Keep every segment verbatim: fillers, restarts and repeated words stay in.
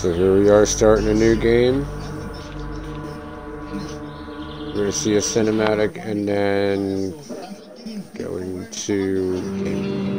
So here we are starting a new game. We're going to see a cinematic and then go into game.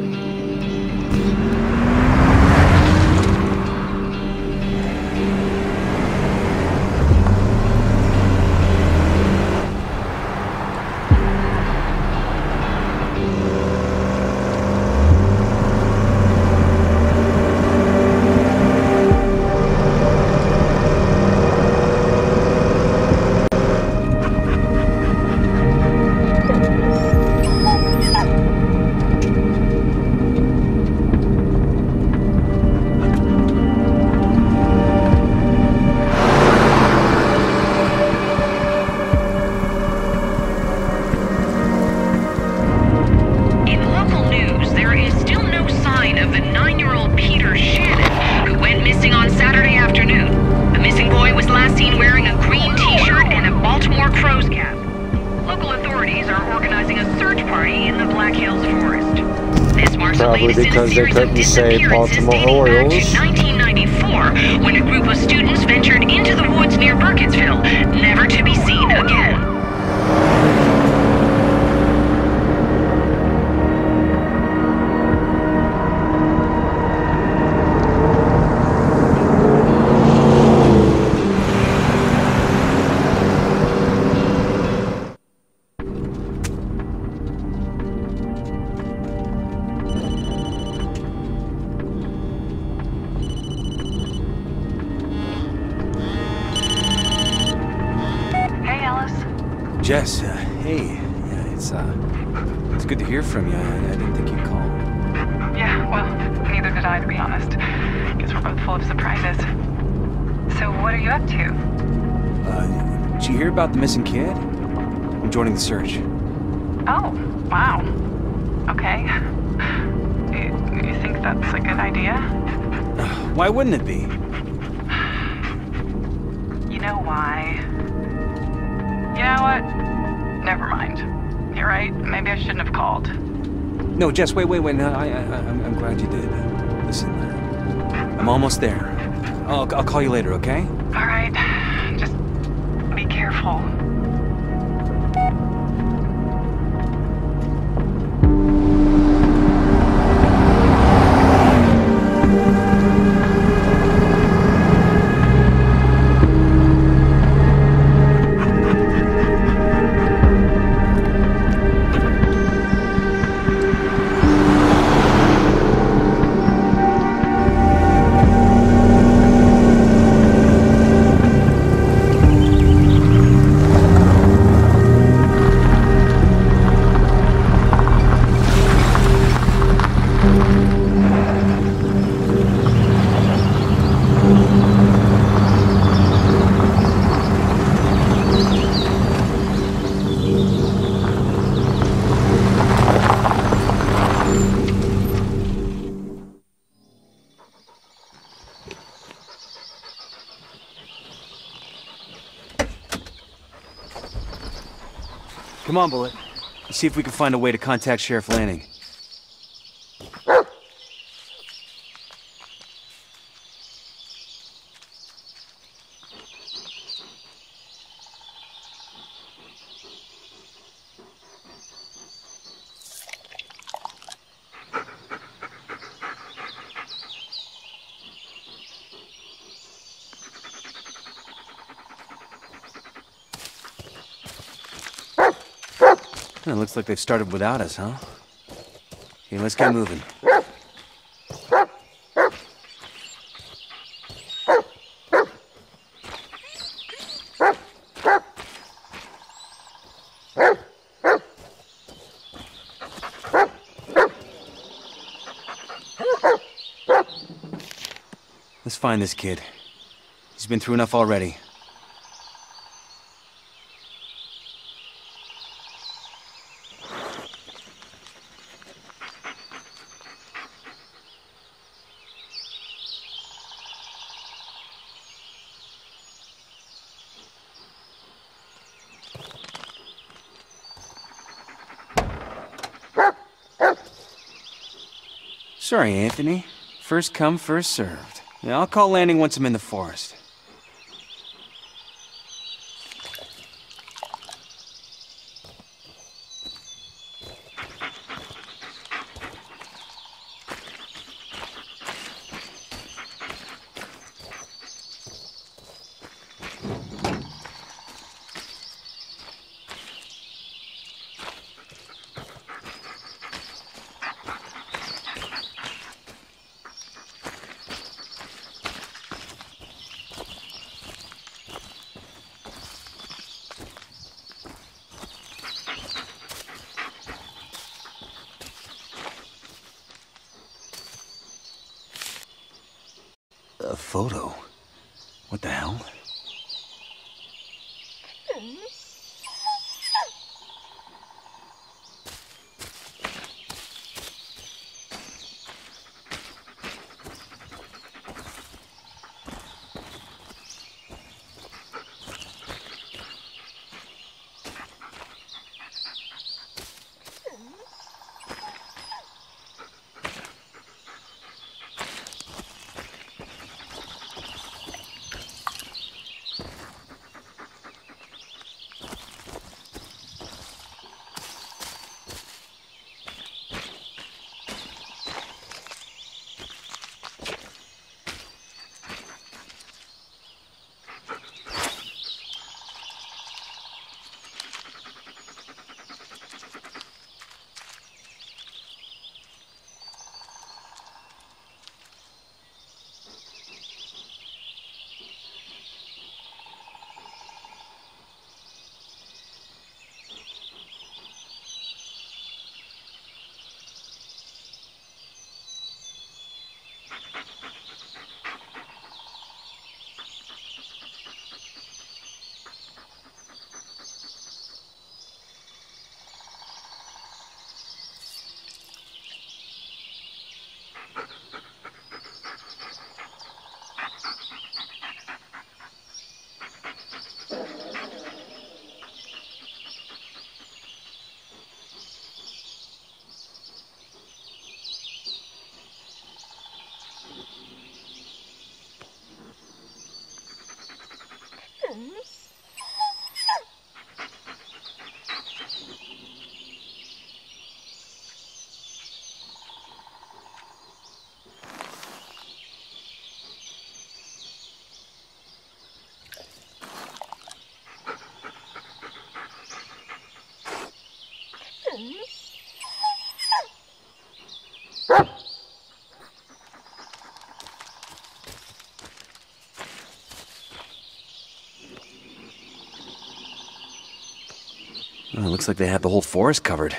Probably because they couldn't say Baltimore Orioles. nineteen ninety-four, when a group of students ventured into the woods near Burkittsville, never to be seen again. Jess, uh, hey, yeah, it's, uh, it's good to hear from you. I, I didn't think you'd call. Yeah, well, neither did I, to be honest. Guess we're both full of surprises. So, what are you up to? Uh, did you hear about the missing kid? I'm joining the search. Oh, wow. Okay. You, you think that's a good idea? Uh, why wouldn't it be? You know why? You know what? Never mind. You're right. Maybe I shouldn't have called. No, Jess, wait, wait, wait. No, I, I, I'm, I'm glad you did. Listen, I'm almost there. I'll, I'll call you later, okay? All right. Just be careful. Come on, Bullet. Let's see if we can find a way to contact Sheriff Lanning. It looks like they've started without us, huh? Okay, let's get moving. Let's find this kid. He's been through enough already. Sorry, Anthony. First come, first served. Yeah, I'll call landing once I'm in the forest. A photo? What the hell? Oh, it looks like they have the whole forest covered.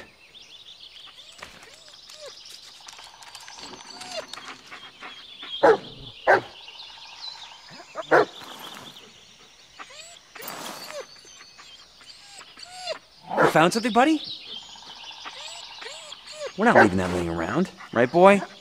You found something, buddy? We're not leaving that laying around, right, boy?